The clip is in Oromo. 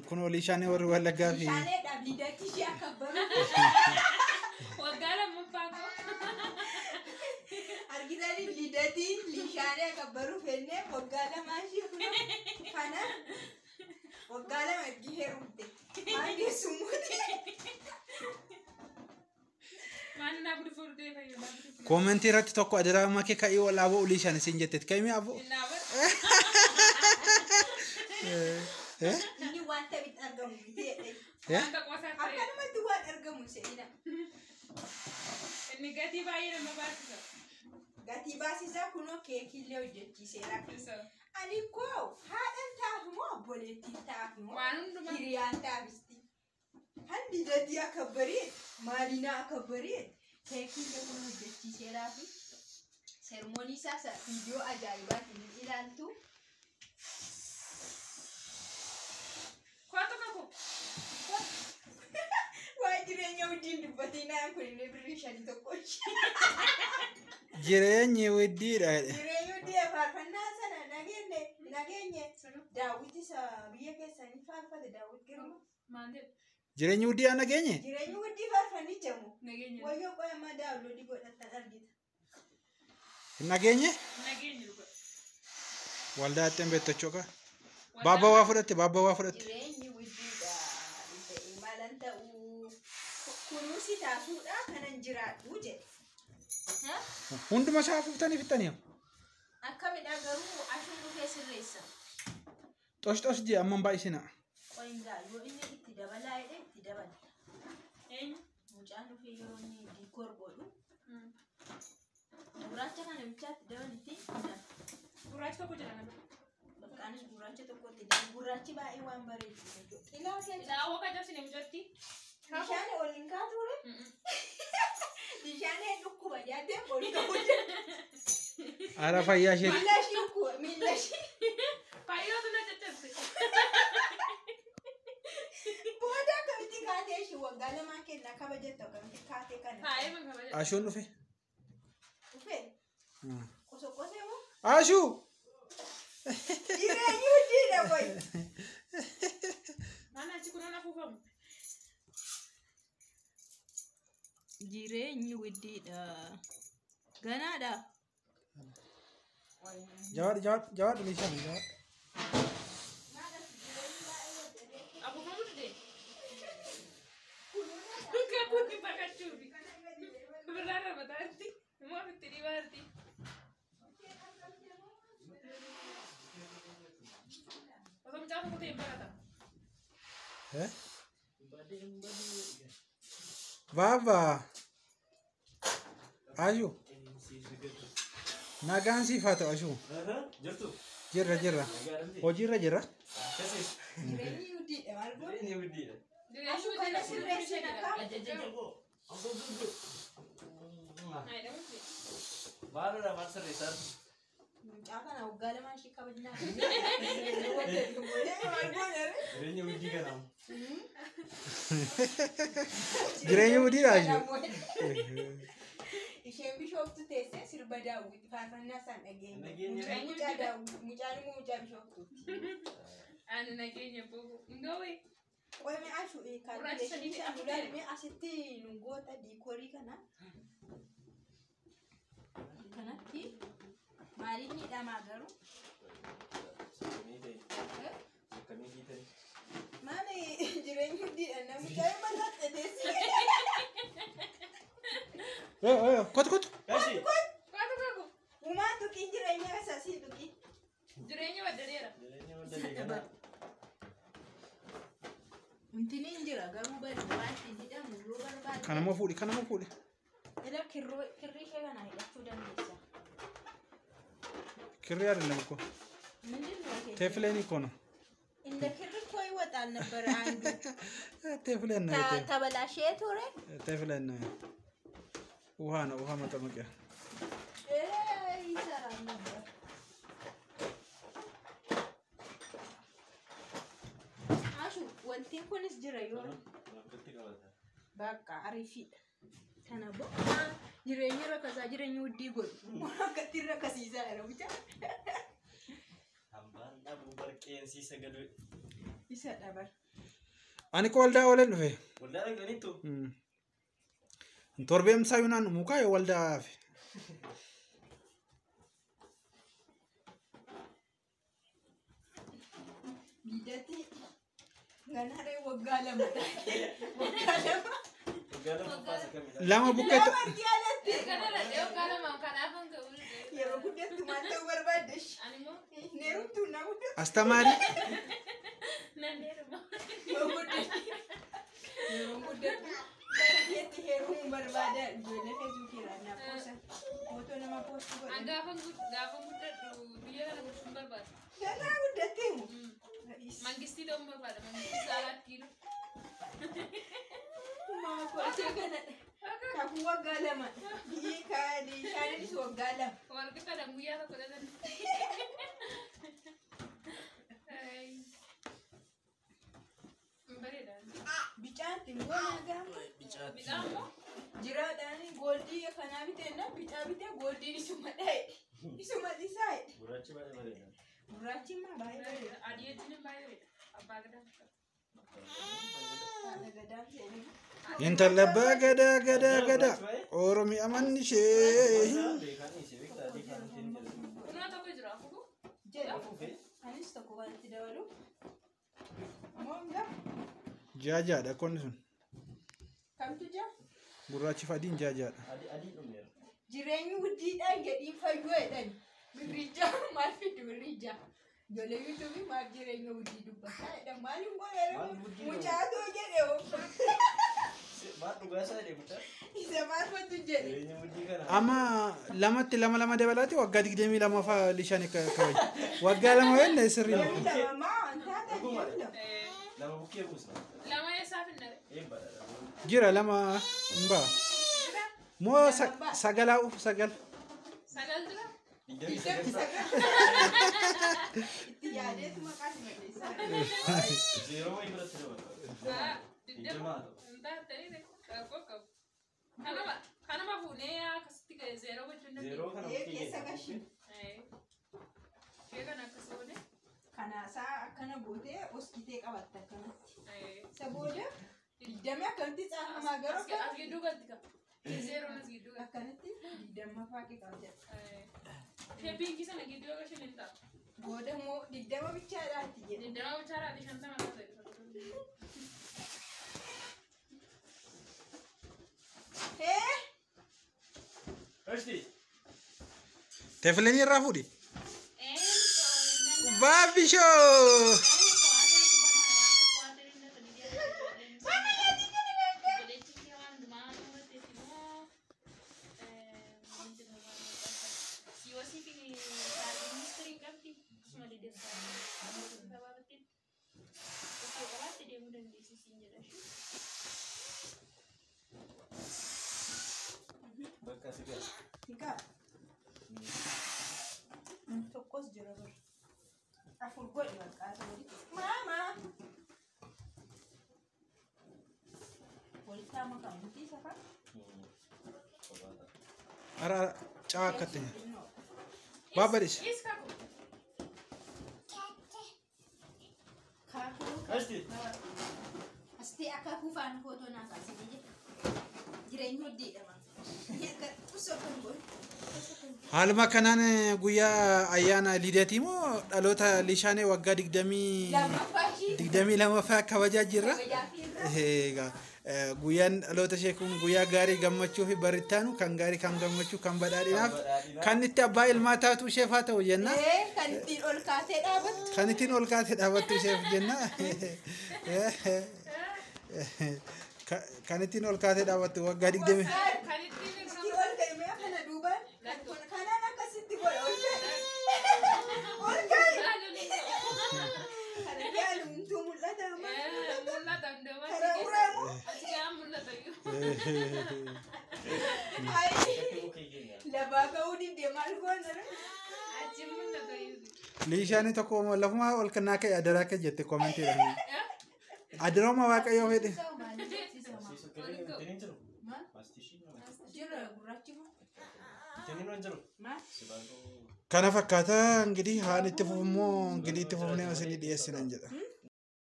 كنوا ليشاني ولا قافي ليشاني قبل ده تيجي أكبر وقال من باكو أرجع لي ليدتي ليشاني أكبروا فيني وقال ماشي كنا وقال ما تجيه رمتي ما دي سموتي ما نابد فردي فيا كومنتي رات توكو أدرا ما كي كاي ولا أبو ليشاني سنجتت كاي أبو ini wanta bit argamu ya akan ma tuwa argamu seina ini gati bayina mabasa gati basisa kuno keki leo jetti sera pisa ani ko hadan ta mo boleti ta mo kiriyan ta bisti handi da dia kabari malina kabari keki leo kuno jetti sera pi sermoni sasa video ajaiba ini ilantu Quanto kako? Why jirenya udin dubatina aku ni berisha di toko. jirenya wedi dah Jirenya dia farfana sana nagenye Dawid sa biya ke sani farfa de Dawid kero Mande. jirenya wedi anak genye Jirenya udi farfani jamu Nagenye. Wayo ko ma download di goda targit nagenye Luka. walda tembe tochoka baba wa fudate Jirenya udi da malanta u kunusi tasuda kanan jira uje ha hundu masafu tani fitani akami dagaru ashuru ke sirresa tosh di amman baisina Oinga yo ini itti dabala itti dabala mucaan dhufee yeroo inni diikoor godhu gurraacha kana bichaatti dabalti Gurraacha tokko jira bakkaanis gurraacha tokkotti dabalti gurraachi baay'ee waan bareedu Ilaa waka jabsine mujatti. bishaan waliin kaatuure bishaan dhukkuba yaadee ol ta'uu ara fayyashe miilashi dhukkuba miilashi Paayiloo tuna caccabse. booda akkamitti kaatee shi waggaa lamaan kennaa kabajetta akkamitti kaatee kana Haayee man kabaja. ashun dhufe dhufee qosee moo ashu jireenyi hojii boy Mana achi kunaona fufamu. jireenyi widdiidha ganaadha jawad lishani jawad Abu kamu deh. Kamu di pakacuri. Berada berarti. Mau fitri berarti. Pasal macam apa tu berada? eh baba ashu nagaan sifata ashu jirra hojirra jireenyi widdiidha maal godhu Dia Ashu kana sirreessee nakaa mucaa kana waggaa lamaan ishee kabajnaa jireenya wadiidha ashu isheen bishooftu teessee sirba daawwiti faarfannaa isaan dhageenya mucaan immoo mucaa bishooftuutti Anu naiknya buku. Enggak qoyme ashu kaalkuleeshinii anuudhaan asitti nungoota diikoorii kanatti maaliif miidhamaa garuu maali jireenyi huddiidha namicha mataatti teessee kotu uumaan tuqii jireenya isaasii tuqii Jirenya wadadera. Intini injira garuu bari waan hidhamu yoo barbaade kanama fuudhi ila kirrii ishee kana hidhachuu dandeessa. kirri አይደለም እኮ ቴፍሌን እኮ ነው እንደ ክር እኮ ይወጣል ነበር አንዱ ቴፍሌን ነው ተበላሸ ቶሬ ቴፍሌን ነው ውሃ መጠመቂያ ይሰራል ነበር አሹ ወንቴን ኮንስ ጅራ ይሆን በቃ አሪፊ ተነቦ jireenya rakkasaa jireenya huddii godhu akkatti rakkasiisaa jira bicha hambaan dhabuu barqeensiisa gadu Isa dabar. Ani ko waldaa oolan dhufe. Waldaa dhaqaniitu. Torbeem saayunaan mukaa yoo waldaa fi. Bidati ganare waggaa lama taate. Waggaa lama. Lama buqqeetu. Lama argaalatti. Kanarra dhiyoo kalama kanaafan ga'u. Yeroo guddattu maal ta'uu barbaaddesh? Animmoo Neerumtuu na guddatu. Astamaari. nan heeruma. Yeroo guddattu. Baay'eetti heerumuu barbaada. Ijoollee feesbuukii irraa naaf poosan. Footoo nama poostu godhan. Gaafa guddadhu biyya kana bulchuun barbaada. Ganaa guddatteemu. Mangistii ta'uun barbaada. Mangistii saalaatti kiilu. Maakootii kanadha. Kakuu waggaa lama. Biyyi kaadii shaanis waggaa lama. Warqi kadhan guyyaa tokko dhatan. Bareedaan. Bicaatti goona gaafa. Midhaan moo? Jiraadhaan gooldii kanaa biteenna bicaa bitee gooldiin isuma dha'e. Isuma isaa jedhe. Gurraachi baay'ee bareeda. Gurraachi immoo baay'ee bareeda. Adii wajjin baay'ee bareeda. Abbaa gadaa. Haadha gadaa jedhanii. Intala abbaa gadaa. Oromiyaa manni ishee. Kunoo tokko jira afuru. Jedhe. Anis tokko walitti dabalu. Ammoo hin gahu. Jaajaadha konni sun. Kamtu jira? Gurraachi fi adiin jaajaadha. Adii dhumeera. Jireenyi guddiidhaan jedhii fayyoo jedhan. Birrijaa maal fiddu birrijaa? Ijoollee yuutuubii maal jireenya guddii dubbataa jedhan maaliin godheera? Mucaatoo jedhe oo. Maal dhugaa isaa deemuudha? Isa maal fattu jedhe? Jireenya guddii kana. Amma lamatti lama dabalaati waggaa 22 fa'aa lishaan kabaju. Waggaa lama wenne sirrii. Namni lama maa wantaa ta'e Lama bukkee buusa. Lama eessaa finnare? Eebbaadha. Jira lama mbaa. Moo sagalaa sagal. Sagal jira? Digdamii sagal. itti yaadeetu maqaa si madeessaa. Zeeroo wayii biratti dabala. Digdama. Taatanii qabu qabu. Kanama fuunee akkasitti ga'e zeeroo gochuun dandeenya. Zeeroo kana Keessa gashin. Ishee kana akkasii godhe. Kanaasaa akkana gootee oskitee qabatte akkanatti. Isa booda digdamii akkamitti caalfamaa garuu As gidduu galti qaba. Zeeroon as gidduu galti. akkanatti digdammaffaa kee qabda. Ishee piinkii sana gidduu akka isheen hin ta'a. Booda immoo digdama bichaadhaatti jedhe. Digdama bichaadhaati 50 akka ta'e. Hee! Hashti. Teefilanii irraa fuudhi. Baabishoo. Bakka si gaha. Hiikaa. Tokkos jira bar. Afur godhi walqaata walitti. Maamaa! Walitti haama kan nuti safa. Ara caa akkatti. Baabadis. Hashti. Asti akaakuu faana footoo naa kaasanii jira. Jireenya hodhiidha maa. Haaluma kanaan guyyaa ayyaana lideetii moo dhaloota lishaanee waggaa 22 kabajaa jirra. Egaa guyyaan dhaloota ishee kun guyyaa gaarii gammachuu fi barittaanu kan gaarii kan gammachuu kan badhaadhinaaf kan itti abbaa ilmaa taatu isheef haa ta'u jenna. Kan ittiin ol kaatee dhaabattu. Kan ittiin ol kaatee dhaabattu isheef jenna. Kan ittiin ol kaatee dhaabattu waggaa 20. Liishaanii tokko lafumaa ol kannaa ka'e adaraa ka'e jette koomentiidhaan. Adaroma waaqayyoo fedhe. Kana fakkaata ingidihi haan itti fufummoo ingidihi itti fufnee isin dhiyeessinan jedha.